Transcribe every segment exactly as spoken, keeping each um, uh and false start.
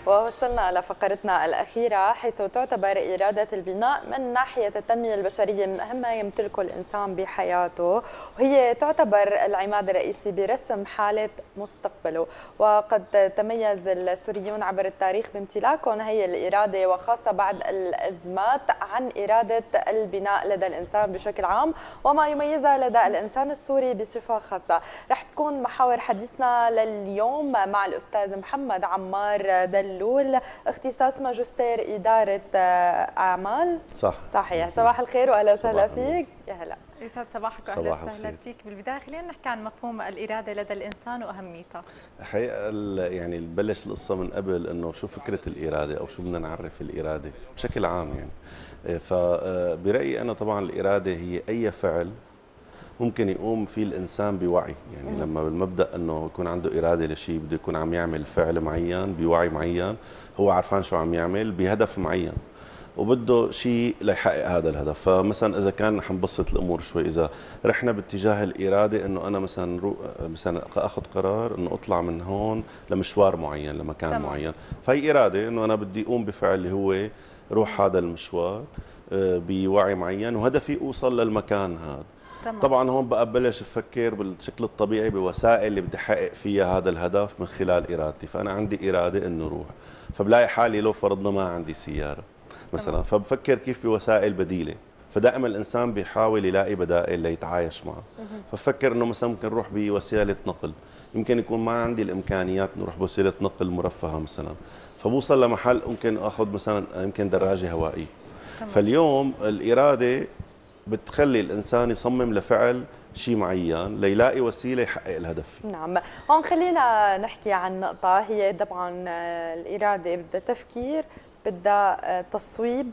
ووصلنا لفقرتنا الأخيرة، حيث تعتبر إرادة البناء من ناحية التنمية البشرية من أهم ما يمتلكه الإنسان بحياته، وهي تعتبر العماد الرئيسي برسم حالة مستقبله. وقد تميز السوريون عبر التاريخ بامتلاكهم هي الإرادة، وخاصة بعد الأزمات، عن إرادة البناء لدى الإنسان بشكل عام وما يميزها لدى الإنسان السوري بصفة خاصة. رح تكون محاور حديثنا لليوم مع الأستاذ محمد عمار دلول، اختصاص ماجستير إدارة أعمال. صح صحيح. صباح الخير وأهلا وسهلا فيك. يا هلا. يسعد صباحك واهلا وسهلا فيك. بالبدايه خلينا نحكي عن مفهوم الاراده لدى الانسان واهميتها. الحقيقه يعني بلش القصه من قبل انه شو فكره الاراده او شو بدنا نعرف الاراده بشكل عام يعني. فبرايي انا طبعا الاراده هي اي فعل ممكن يقوم فيه الانسان بوعي، يعني مم. لما بالمبدا انه يكون عنده اراده لشيء بده يكون عم يعمل فعل معين بوعي معين، هو عارفان شو عم يعمل بهدف معين وبده شيء ليحقق هذا الهدف. فمثلا اذا كان حنبسط الامور شوي، اذا رحنا باتجاه الاراده انه انا مثلا رو... مثلا اخذ قرار انه اطلع من هون لمشوار معين لمكان تمام. معين، فهي اراده انه انا بدي اقوم بفعل اللي هو روح هذا المشوار بوعي معين وهدفي اوصل للمكان هذا. تمام. طبعا هون بقى ببلش افكر بالشكل الطبيعي بوسائل اللي بدي احقق فيها هذا الهدف من خلال ارادتي. فانا عندي اراده انه اروح، فبلاقي حالي لو فرضنا ما عندي سياره مثلا، فبفكر كيف بوسائل بديله. فدائما الانسان بيحاول يلاقي بدائل ليتعايش معه. فبفكر انه مثلا ممكن نروح بوسيله نقل، يمكن يكون ما عندي الامكانيات نروح بوسيله نقل مرفهه مثلا، فبوصل لمحل ممكن اخذ مثلا يمكن دراجه هوائيه. تمام. فاليوم الاراده بتخلي الانسان يصمم لفعل شيء معين ليلاقي وسيله يحقق الهدف. نعم، هون خلينا نحكي عن نقطه هي طبعا الاراده بدها تفكير، بدها تصويب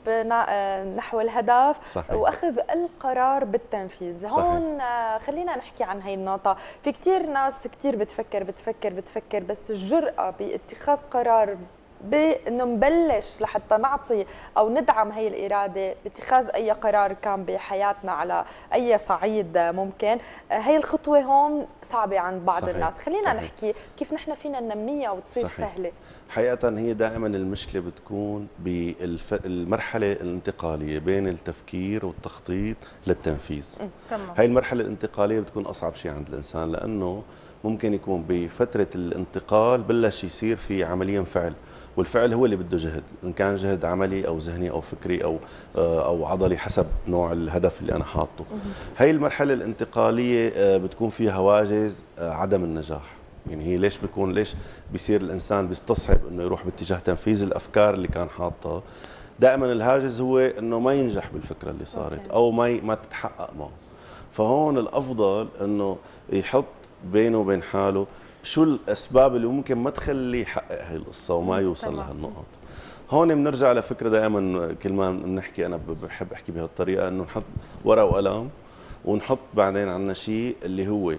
نحو الهدف. صحيح. واخذ القرار بالتنفيذ. صحيح. هون خلينا نحكي عن هي النقطه. في كثير ناس كثير بتفكر بتفكر بتفكر بس الجرأه باتخاذ قرار بانه نبلش لحتى نعطي او ندعم هي الاراده باتخاذ اي قرار كان بحياتنا على اي صعيد ممكن، هي الخطوه هون صعبه عند بعض. صحيح. الناس. خلينا صحيح. نحكي كيف نحن فينا ننميها وتصير صحيح. سهله. حقيقه هي دائما المشكله بتكون بالمرحله الانتقاليه بين التفكير والتخطيط للتنفيذ. تمام. هي المرحله الانتقاليه بتكون اصعب شيء عند الانسان، لانه ممكن يكون بفتره الانتقال بلش يصير في عمليا فعل، والفعل هو اللي بده جهد، ان كان جهد عملي او ذهني او فكري او او عضلي حسب نوع الهدف اللي انا حاطه. هي المرحله الانتقاليه بتكون فيها هواجس عدم النجاح. يعني هي ليش بيكون ليش بيصير الانسان بيستصعب انه يروح باتجاه تنفيذ الافكار اللي كان حاطها؟ دائما الهاجس هو انه ما ينجح بالفكره اللي صارت او ما ما تتحقق معه. فهون الافضل انه يحط بينه وبين حاله شو الاسباب اللي ممكن ما تخليه يحقق هاي القصه وما يوصل لهالنقط. هون بنرجع لفكره دائما كل ما بنحكي، انا بحب احكي بهالطريقه، انه نحط ورقه وقلم ونحط بعدين عنا شيء اللي هو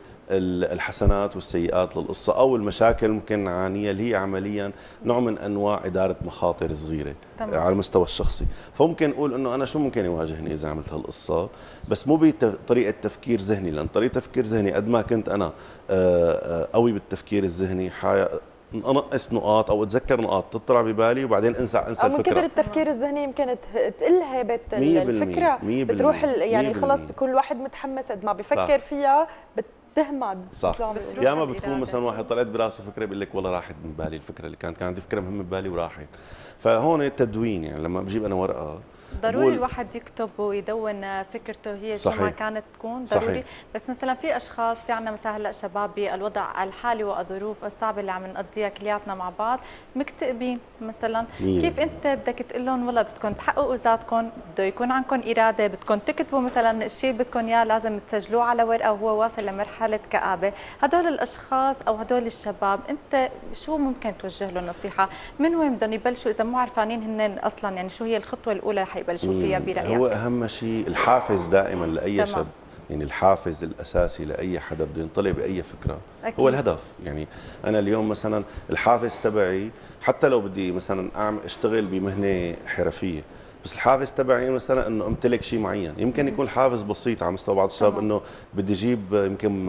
الحسنات والسيئات للقصه او المشاكل ممكن نعانيها، اللي هي عمليا نوع من انواع اداره مخاطر صغيره. تمام. على المستوى الشخصي. فممكن نقول انه انا شو ممكن يواجهني اذا عملت هالقصه، بس مو بطريقه تفكير ذهني، لان طريقه تفكير ذهني قد ما كنت انا قوي بالتفكير الذهني انقص نقاط او اتذكر نقاط تطلع ببالي وبعدين انسى انسى الفكره. او من كثر التفكير الذهني يمكن تقل هيبه الفكره، بتروح يعني خلص كل واحد متحمس قد ما بفكر فيها تهمد. صح. يا ما بتكون مثلا واحد طلعت براسه فكره بيقول لك والله راحت من بالي الفكره اللي كانت كان عندي فكره مهمه ببالي وراحت. فهون التدوين، يعني لما بجيب انا ورقه ضروري الواحد يكتب ويدون فكرته هي شو ما كانت تكون ضروري. صحيح. بس مثلا في اشخاص، في عندنا مثلا هلا شباب بالوضع الحالي والظروف الصعبه اللي عم نقضيها كلياتنا مع بعض مكتئبين مثلا، مم. كيف انت بدك تقول لهم والله بدكم تحققوا ذاتكم، بده يكون عندكم اراده، بدكم تكتبوا مثلا الشيء اللي بدكم اياه لازم تسجلوه على ورقه وهو واصل لمرحله كآبه، هدول الاشخاص او هدول الشباب انت شو ممكن توجه له نصيحه؟ من وين بدهم يبلشوا اذا مو عارفانين هن اصلا يعني شو هي الخطوه الاولى يبلشوا فيها برأيك؟ هو أهم شيء الحافز دائما لأي شاب، يعني الحافز الأساسي لأي حدا بده ينطلق بأي فكرة أكيد. هو الهدف. يعني أنا اليوم مثلا الحافز تبعي حتى لو بدي مثلا أعمل أشتغل بمهنة حرفية، بس الحافز تبعي مثلا انه امتلك شيء معين، يمكن يكون الحافز بسيط على مستوى بعض الشباب انه بدي اجيب يمكن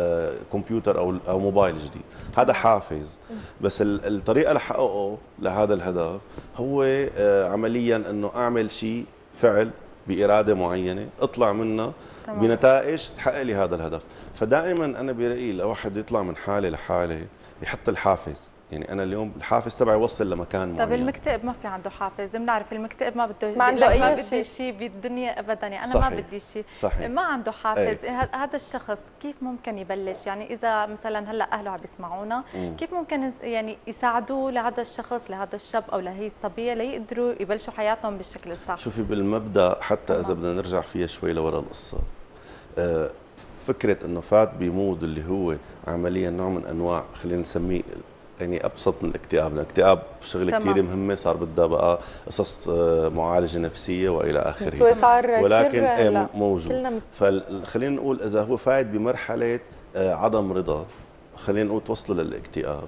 كمبيوتر او او موبايل جديد، هذا حافز. بس الطريقه لحققه لهذا الهدف هو عمليا انه اعمل شيء فعل باراده معينه اطلع منها بنتائج تحقق لي هذا الهدف. فدائما انا برايي لواحد يطلع من حاله لحاله يحط الحافز، يعني انا اليوم الحافز تبعي يوصل لمكان معين. طيب المكتئب ما في عنده حافز، بنعرف المكتئب ما بده ما عنده ما بدي شيء بالدنيا ابدا، يعني انا صحيح. ما بدي شيء، ما عنده حافز. ايه. هذا الشخص كيف ممكن يبلش؟ يعني اذا مثلا هلا اهله عم بيسمعونا، كيف ممكن يعني يساعدوه لهذا الشخص، لهذا الشاب او لهي الصبيه ليقدروا يبلشوا حياتهم بالشكل الصح؟ شوفي بالمبدا حتى اذا بدنا نرجع فيها شوي لورا القصه، آه فكره انه فات بمود اللي هو عمليا نوع من انواع خلينا نسميه يعني ابسط من الاكتئاب، الاكتئاب شغله كثير مهمه، صار بدها بقى قصص معالجه نفسيه والى اخره، ولكن ايه موجود. فخلينا نقول اذا هو فايت بمرحله عدم رضا، خلينا نقول توصلوا للاكتئاب،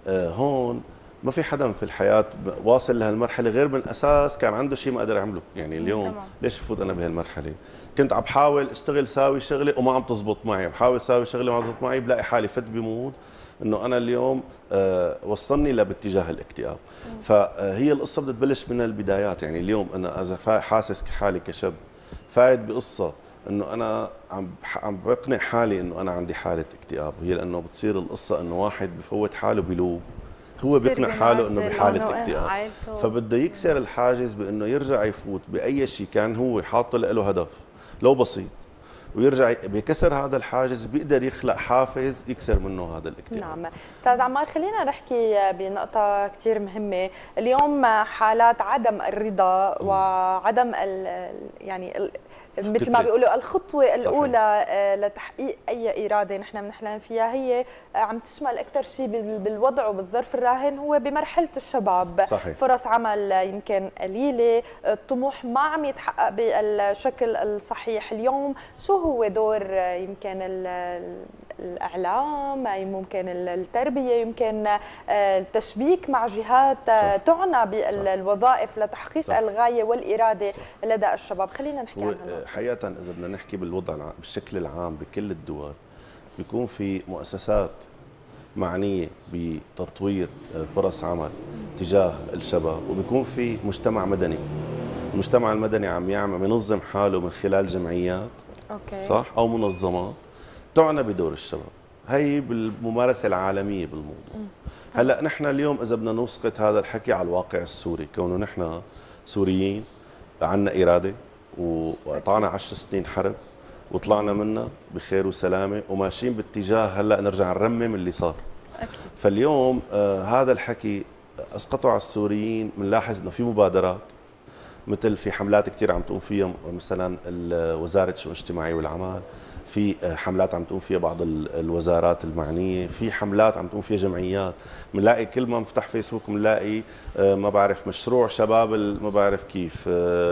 هون ما في حدا في الحياه واصل لهالمرحله غير من اساس كان عنده شيء ما قدر يعمله. يعني اليوم تمام. ليش بفوت انا بهالمرحله؟ كنت عم بحاول اشتغل ساوي شغله وما عم تزبط معي، بحاول ساوي شغله وما عم تزبط معي، بلاقي حالي فت بمود انه انا اليوم آه وصلني لباتجاه الاكتئاب. مم. فهي القصه بدها تبلش من البدايات. يعني اليوم انا اذا حاسس حالي كشاب فايت بقصه انه انا عم عم بقنع حالي انه انا عندي حاله اكتئاب، هي لانه بتصير القصه انه واحد بفوت حاله بلوب، هو بيقنع حاله انه بحاله اكتئاب، فبده يكسر الحاجز بانه يرجع يفوت باي شيء كان هو حاطه له هدف لو بسيط، ويرجع بكسر هذا الحاجز بيقدر يخلق حافز يكسر منه هذا الاكتئاب. نعم استاذ عمار، خلينا نحكي بنقطه كثير مهمه. اليوم حالات عدم الرضا وعدم ال يعني ال مثل ما بيقولوا الخطوه صحيح. الاولى لتحقيق اي اراده نحن بنحلم فيها هي عم تشمل اكثر شيء بالوضع وبالظرف الراهن هو بمرحله الشباب. صحيح. فرص عمل يمكن قليله، الطموح ما عم يتحقق بالشكل الصحيح. اليوم شو هو دور يمكن الاعلام، ممكن التربيه، يمكن التشبيك مع جهات صح. تعنى بالوظائف لتحقيق صح. الغايه والاراده صح. لدى الشباب؟ خلينا نحكي عنها. حقيقة إذا بدنا نحكي بالوضع بالشكل العام بكل الدول، بيكون في مؤسسات معنية بتطوير فرص عمل تجاه الشباب، وبيكون في مجتمع مدني. المجتمع المدني عم يعمل ينظم حاله من خلال جمعيات أوكي. صح أو منظمات تعنى بدور الشباب. هي بالممارسة العالمية بالموضوع. هلا نحن اليوم إذا بدنا نسقط هذا الحكي على الواقع السوري، كونه نحن سوريين عندنا إرادة وقطعنا عشر سنين حرب وطلعنا منها بخير وسلامه وماشيين باتجاه هلا نرجع نرمم اللي صار. أكيد. فاليوم آه هذا الحكي اسقطوا على السوريين. بنلاحظ انه في مبادرات مثل في حملات كثير عم تقوم فيها مثلا وزاره الشؤون الاجتماعيه والعمل، في حملات عم تقوم فيها بعض الوزارات المعنيه، في حملات عم تقوم فيها جمعيات. بنلاقي كل ما نفتح فيسبوك بنلاقي ما بعرف مشروع شباب ما بعرف كيف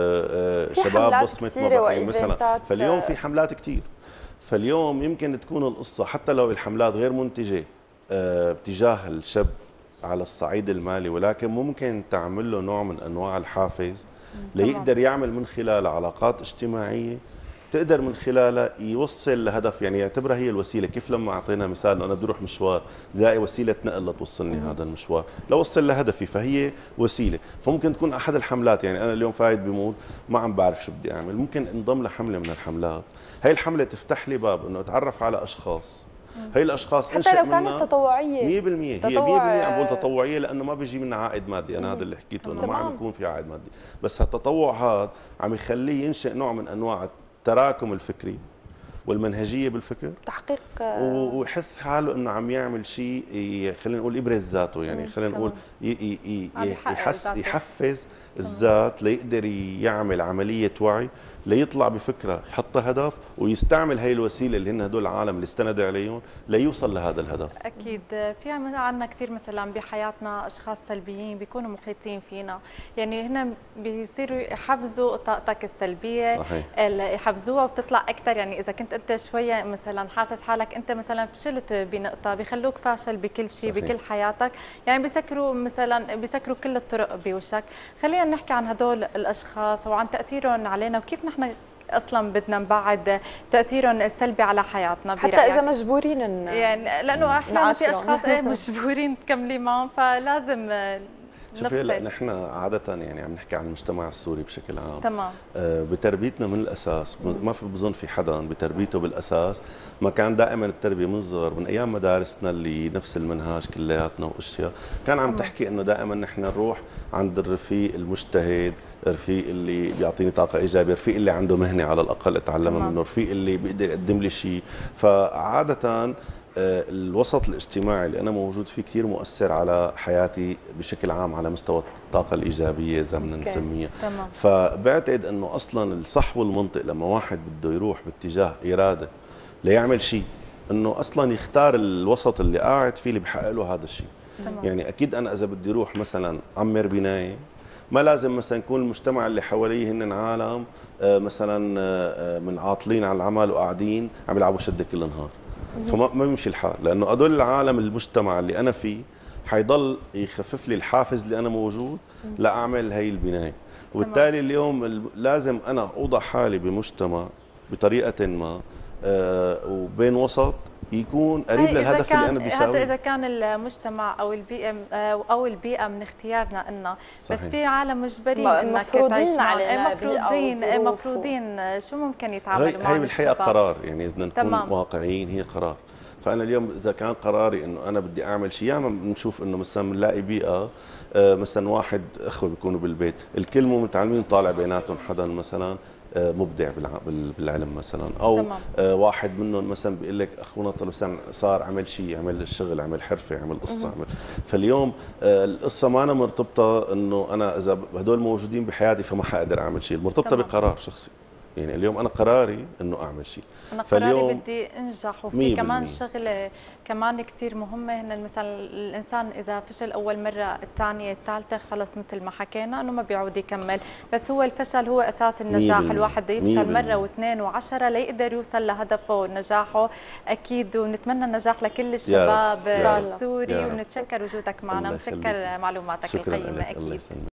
شباب بصمه مبادئ مثلا. فاليوم في حملات كثير. فاليوم يمكن تكون القصه حتى لو الحملات غير منتجه باتجاه الشاب على الصعيد المالي، ولكن ممكن تعمل له نوع من انواع الحافز ليقدر يعمل من خلال علاقات اجتماعيه تقدر من خلالها يوصل لهدف. يعني يعتبرها هي الوسيله. كيف لما اعطينا مثال انه انا بدي اروح مشوار بلاقي وسيله نقل لتوصلني مم. هذا المشوار لوصل لهدفي، فهي وسيله. فممكن تكون احد الحملات. يعني انا اليوم فايت بمود ما عم بعرف شو بدي اعمل، ممكن انضم لحمله من الحملات. هي الحمله تفتح لي باب انه اتعرف على اشخاص. هي الاشخاص حتى لو كانت تطوعيه مية بالمية هي مية بالمية عم بقول تطوعيه لانه ما بيجي منها عائد مادي. انا هذا اللي حكيته انه ما عم يكون في عائد مادي، بس هالتطوع هذا عم يخليه ينشئ نوع من انواع التراكم الفكري والمنهجيه بالفكر، تحقيق ويحس حاله انه عم يعمل شيء خلينا نقول يبرز ذاته. يعني خلينا نقول يحس يحفز الذات ليقدر يعمل عمليه وعي ليطلع بفكره يحطها هدف ويستعمل هي الوسيله اللي هن هدول العالم اللي استند عليهم ليوصل لهذا الهدف. اكيد في عندنا كثير مثلا بحياتنا اشخاص سلبيين بيكونوا محيطين فينا، يعني هنا بيصيروا يحفزوا طاقتك السلبيه. صحيح. يحفزوها وبتطلع اكثر. يعني اذا كنت كنت انت شويه مثلا حاسس حالك انت مثلا فشلت بنقطه، بيخلوك فاشل بكل شيء بكل حياتك، يعني بيسكروا مثلا بيسكروا كل الطرق بوشك. خلينا نحكي عن هدول الاشخاص وعن تاثيرهم علينا، وكيف نحن اصلا بدنا نبعد تاثيرهم السلبي على حياتنا حتى اذا مجبورين يعني، لانه احيانا في اشخاص ايه مجبورين تكملي معهم، فلازم شوفي هلا نحن عادة يعني عم نحكي عن المجتمع السوري بشكل عام. تمام. آه بتربيتنا من الاساس ما في بظن في حدا بتربيته بالاساس ما كان دائما التربيه من صغر من ايام مدارسنا اللي نفس المنهاج كلياتنا واشياء، كان عم تحكي انه دائما نحن نروح عند الرفيق المجتهد، الرفيق اللي بيعطيني طاقه ايجابيه، الرفيق اللي عنده مهنه على الاقل اتعلمها منه، الرفيق اللي بيقدر يقدم لي شيء. فعاده الوسط الاجتماعي اللي أنا موجود فيه كثير مؤثر على حياتي بشكل عام على مستوى الطاقة الإيجابية إذا بدنا نسميها. فبعتقد أنه أصلا الصح والمنطق لما واحد بده يروح باتجاه إرادة ليعمل شيء، أنه أصلا يختار الوسط اللي قاعد فيه اللي بحقق له هذا الشيء. تمام. يعني أكيد أنا إذا بدي أروح مثلا عمر بناية، ما لازم مثلا يكون المجتمع اللي حواليه هن عالم مثلا من عاطلين على العمل وقاعدين عم يلعبوا شدة كل النهار، فما ما بيمشي الحال، لانه هدول العالم المجتمع اللي انا فيه حيضل يخفف لي الحافز اللي انا موجود لاعمل هي البنايه. وبالتالي اليوم لازم انا اوضع حالي بمجتمع بطريقه ما آه وبين وسط يكون قريب للهدف اللي انا بيساويه. هذا اذا كان المجتمع او البيئه او البيئه من اختيارنا إلنا، بس في عالم مجبرين انك تعيش معهم، مفروضين مفروضين شو ممكن يتعاملوا معهم. هي بالحقيقه قرار، يعني بدنا نكون تمام. واقعيين، هي قرار. فانا اليوم اذا كان قراري انه انا بدي اعمل شيء، ياما بنشوف انه مثلا بنلاقي بيئه مثلا واحد اخوه بيكونوا بالبيت الكل مو متعلمين، طالع بيناتهم حدا مثلا مبدع بالعلم مثلا، او تمام. واحد منهم مثلا بيقول لك اخونا طلب مثلا صار عمل شيء، عمل الشغل، عمل حرفه، عمل قصه، عمل. فاليوم القصه ما أنا مرتبطه انه انا اذا هدول موجودين بحياتي فما حقدر اعمل شيء، مرتبطه تمام. بقرار شخصي. يعني اليوم انا قراري انه اعمل شيء، انا قراري بدي انجح. وفي كمان شغله كمان كثير مهمه، هن مثلا الانسان اذا فشل اول مره، الثانيه، الثالثه، خلص مثل ما حكينا انه ما بيعود يكمل. بس هو الفشل هو اساس النجاح. الواحد بده يفشل مره واثنين وعشره ليقدر يوصل لهدفه ونجاحه اكيد. ونتمنى النجاح لكل الشباب السوري، ونتشكر وجودك معنا، متشكر معلوماتك القيمه اكيد.